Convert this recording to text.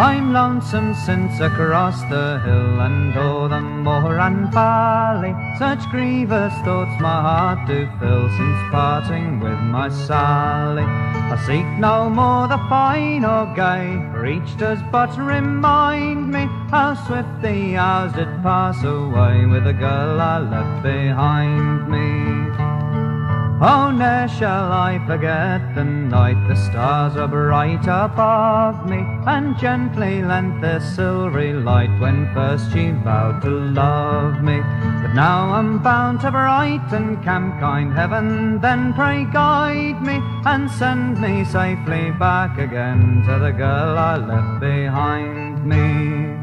I'm lonesome since I crossed the hill and o'er the moor and valley. Such grievous thoughts my heart do fill since parting with my Sally. I seek no more the fine or gay, for each does but remind me how swift the hours did pass away with the girl I left behind me. Oh, ne'er shall I forget the night the stars were bright above me, and gently lent their silvery light when first she vowed to love me. But now I'm bound to Brighton, camp kind heaven, then pray guide me, and send me safely back again to the girl I left behind me.